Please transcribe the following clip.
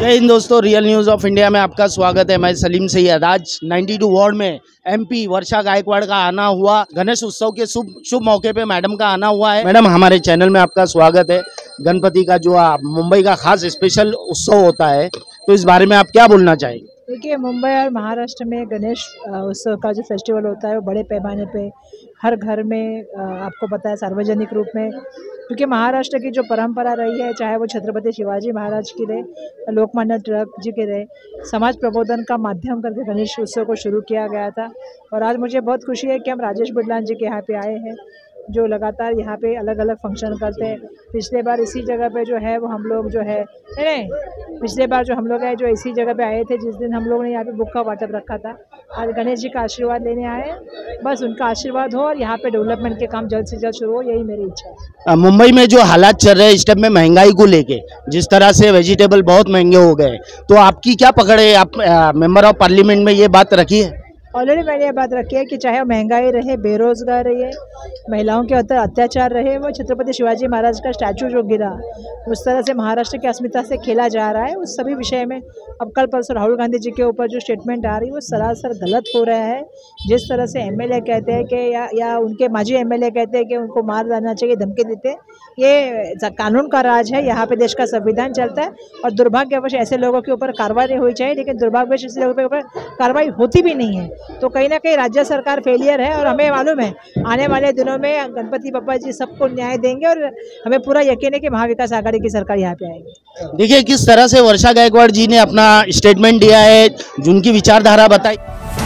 जय हिंद दोस्तों, real news of India में आपका स्वागत है। मैं सलीम सैयद। आज 92 वार्ड में एमपी वर्षा गायकवाड़ का आना हुआ। गणेश उत्सव के शुभ मौके पे मैडम का आना हुआ है। मैडम, हमारे चैनल में आपका स्वागत है। गणपति का जो मुंबई का खास स्पेशल उत्सव होता है, तो इस बारे में आप क्या बोलना चाहेंगे? देखिए, मुंबई और महाराष्ट्र में गणेश उत्सव का जो फेस्टिवल होता है वो बड़े पैमाने पे हर घर में आपको पता है सार्वजनिक रूप में, क्योंकि महाराष्ट्र की जो परंपरा रही है, चाहे वो छत्रपति शिवाजी महाराज की रहे, लोकमान्य तिलक जी के रहे, समाज प्रबोधन का माध्यम करके गणेश उत्सव को शुरू किया गया था। और आज मुझे बहुत खुशी है कि हम राजेश बिडलान जी के यहाँ पे आए हैं, जो लगातार यहाँ पे अलग अलग फंक्शन करते हैं। पिछले बार इसी जगह पे जो है वो हम लोग जो है पिछले बार जो हम लोग है जो इसी जगह पे आए थे, जिस दिन हम लोगों ने यहाँ पे बुक का वाटप रखा था। आज गणेश जी का आशीर्वाद लेने आए हैं, बस उनका आशीर्वाद हो और यहाँ पे डेवलपमेंट के काम जल्द से जल्द शुरू हो, यही मेरी इच्छा है। मुंबई में जो हालात चल रहे हैं इस टाइम में, महंगाई को लेके जिस तरह से वेजिटेबल बहुत महंगे हो गए, तो आपकी क्या पकड़ है? आप मेंबर ऑफ पार्लियामेंट में ये बात रखी है? ऑलरेडी मैंने ये बात रखी है कि चाहे महंगाई रहे, बेरोजगार रहे, महिलाओं के ऊपर अत्याचार रहे, वो छत्रपति शिवाजी महाराज का स्टैचू जो गिरा, उस तरह से महाराष्ट्र की अस्मिता से खेला जा रहा है, उस सभी विषय में अब कल परसों राहुल गांधी जी के ऊपर जो स्टेटमेंट आ रही है वो सरासर गलत हो रहा है। जिस तरह से एमएलए कहते हैं कि या उनके माजी एमएलए कहते हैं कि उनको मार डालना चाहिए, धमकी देते हैं, ये कानून का राज है, यहाँ पे देश का संविधान चलता है और दुर्भाग्यवश ऐसे लोगों के ऊपर कार्रवाई नहीं होनी चाहिए, लेकिन दुर्भाग्यवश ऐसे लोगों के ऊपर कार्रवाई होती भी नहीं है। तो कहीं ना कहीं राज्य सरकार फेलियर है और हमें मालूम है आने वाले दिनों में गणपति बप्पा जी सबको न्याय देंगे और हमें पूरा यकीन है कि महाविकास आघाड़ी की सरकार यहाँ पे आएगी। देखिए किस तरह से वर्षा गायकवाड़ जी ने अपना स्टेटमेंट दिया है, जिनकी विचारधारा बताई।